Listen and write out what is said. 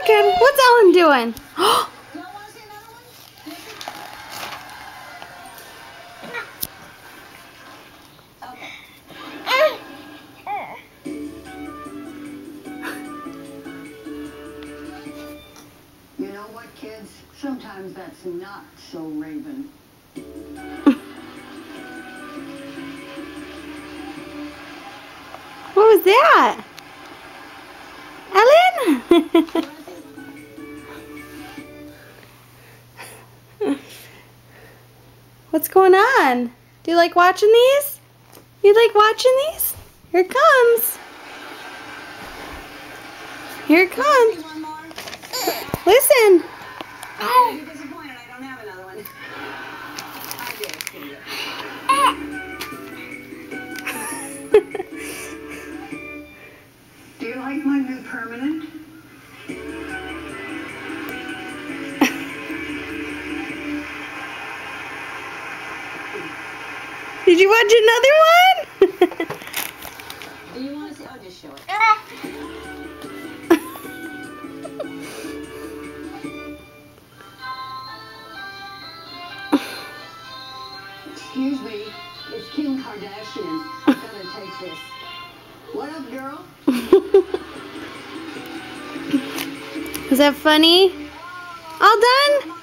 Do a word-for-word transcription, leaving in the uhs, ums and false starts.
look at it. What's Ellen doing? You know what, kids? Sometimes that's not so Raven. What was that? Ellen? What's going on? Do you like watching these? You like watching these? Here it comes. Here it comes. Listen. I'm disappointed I don't have another one. I did, Cindy. Do you like my new permanent? Did you watch another one? Do you want to see? I'll just show it. Excuse me, it's Kim Kardashian. I gotta take this. What up, girl? Is that funny? All done?